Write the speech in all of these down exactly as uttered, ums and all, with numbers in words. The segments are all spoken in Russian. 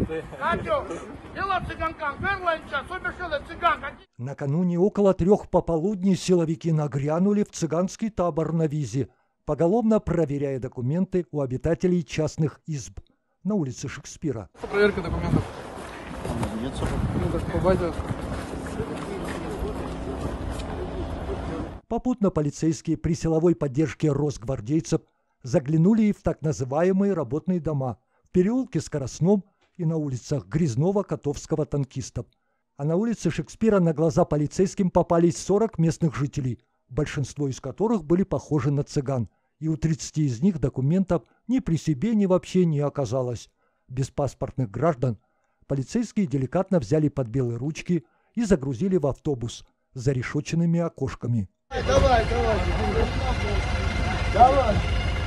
Накануне около трех пополудни силовики нагрянули в цыганский табор на Визе, поголовно проверяя документы у обитателей частных изб на улице Шекспира. Проверка документов. Нет, ну, так по базе. Попутно полицейские при силовой поддержке росгвардейцев заглянули и в так называемые работные дома в переулке Скоростном и на улицах Грязнова, Котовского, Танкистов. А на улице Шекспира на глаза полицейским попались сорок местных жителей, большинство из которых были похожи на цыган, и у тридцати из них документов ни при себе, ни вообще не оказалось. Без паспортных граждан полицейские деликатно взяли под белые ручки и загрузили в автобус с зарешоченными окошками. Давай, давай, давай.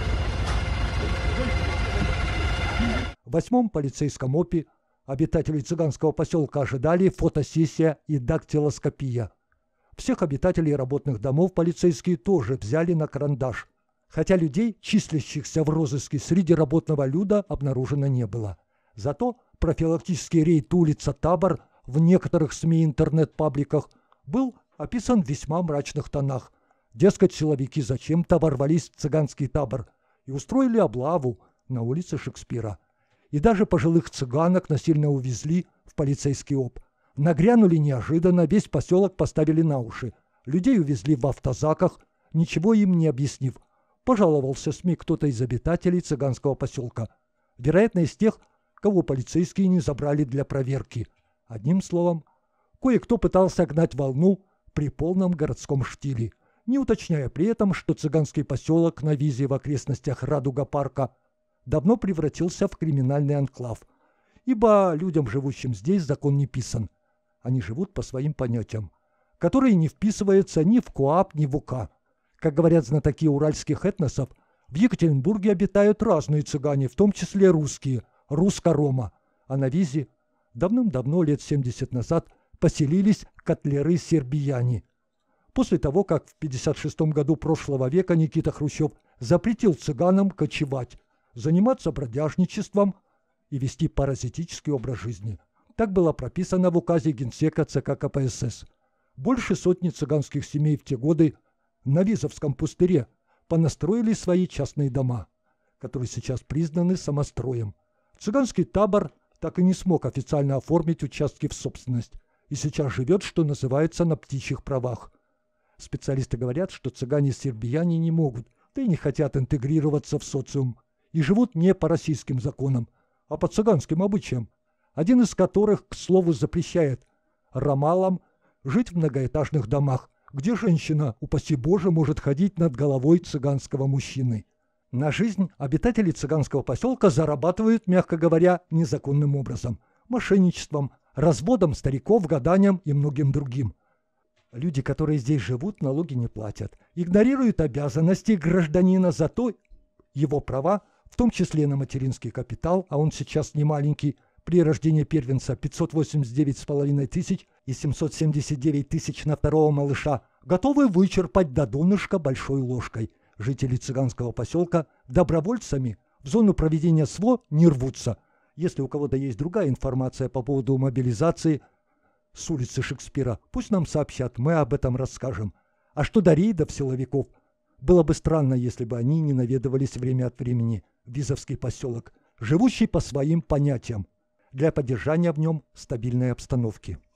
В восьмом полицейском ОПе обитателей цыганского поселка ожидали фотосессия и дактилоскопия. Всех обитателей работных домов полицейские тоже взяли на карандаш, хотя людей, числящихся в розыске среди работного люда, обнаружено не было. Зато профилактический рейд улица Табор в некоторых СМИ и интернет-пабликах был описан в весьма мрачных тонах. Дескать, силовики зачем-то ворвались в цыганский табор и устроили облаву на улице Шекспира. И даже пожилых цыганок насильно увезли в полицейский ОП. Нагрянули неожиданно, весь поселок поставили на уши. Людей увезли в автозаках, ничего им не объяснив. Пожаловался СМИ кто-то из обитателей цыганского поселка. Вероятно, из тех, кого полицейские не забрали для проверки. Одним словом, кое-кто пытался гнать волну при полном городском штиле, не уточняя при этом, что цыганский поселок на Визе в окрестностях Радуга-парка давно превратился в криминальный анклав, ибо людям, живущим здесь, закон не писан. Они живут по своим понятиям, которые не вписываются ни в КоАП, ни в УК. Как говорят знатоки уральских этносов, в Екатеринбурге обитают разные цыгане, в том числе русские, русско-рома, а на Визе давным-давно, лет семьдесят назад, поселились котлеры-сербияне. После того, как в пятьдесят шестом году прошлого века Никита Хрущев запретил цыганам кочевать, заниматься бродяжничеством и вести паразитический образ жизни. Так было прописано в указе Генсека ЦК КПСС. Больше сотни цыганских семей в те годы на Визовском пустыре понастроили свои частные дома, которые сейчас признаны самостроем. Цыганский табор так и не смог официально оформить участки в собственность и сейчас живет, что называется, на птичьих правах. Специалисты говорят, что цыгане-сербияне не могут, да и не хотят интегрироваться в социум, и живут не по российским законам, а по цыганским обычаям, один из которых, к слову, запрещает ромалам жить в многоэтажных домах, где женщина, упаси Боже, может ходить над головой цыганского мужчины. На жизнь обитатели цыганского поселка зарабатывают, мягко говоря, незаконным образом, мошенничеством, разводом стариков, гаданием и многим другим. Люди, которые здесь живут, налоги не платят, игнорируют обязанности гражданина, зато его права, в том числе на материнский капитал, а он сейчас не маленький, при рождении первенца пятьсот восемьдесят девять с половиной тысяч и семьсот семьдесят девять тысяч на второго малыша, готовы вычерпать до донышка большой ложкой. Жители цыганского поселка добровольцами в зону проведения СВО не рвутся. Если у кого-то есть другая информация по поводу мобилизации с улицы Шекспира, пусть нам сообщат, мы об этом расскажем. А что до рейдов силовиков, было бы странно, если бы они не наведывались время от времени в Визовский поселок, живущий по своим понятиям, для поддержания в нем стабильной обстановки.